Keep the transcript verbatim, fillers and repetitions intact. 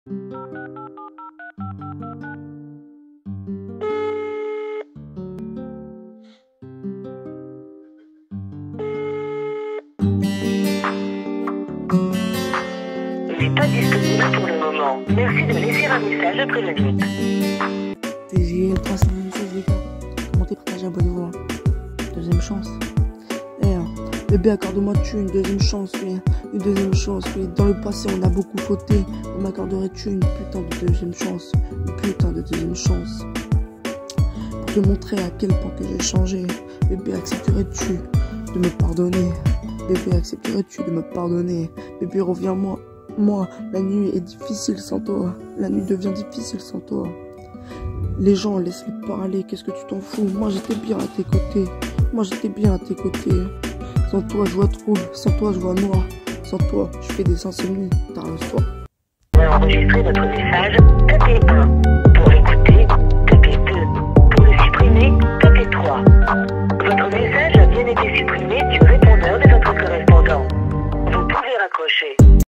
n'est pas disponible pour le moment. Merci de laisser un message après le bip. T J L trois, c'est la même chose, les gars. Commentez, partagez, abonnez-vous. Hein. Deuxième chance. Eh, hein. Bébé, accorde-moi tu une deuxième chance, oui. Une deuxième chance, oui. Dans le passé, on a beaucoup fauté. On m'accorderais-tu une putain de deuxième chance? Une putain de deuxième chance. Pour te montrer à quel point que j'ai changé. Bébé, accepterais-tu de me pardonner? Bébé, accepterais-tu de me pardonner? Bébé, reviens-moi. Moi, la nuit est difficile sans toi. La nuit devient difficile sans toi. Les gens, laisse-les parler. Qu'est-ce que tu t'en fous? Moi, j'étais bien à tes côtés. Moi, j'étais bien à tes côtés. Sans toi, je vois trouble. Sans toi, je vois noir. Sans toi, je fais des insomnies tard le soir. Pour enregistrer votre message, tapez un. Pour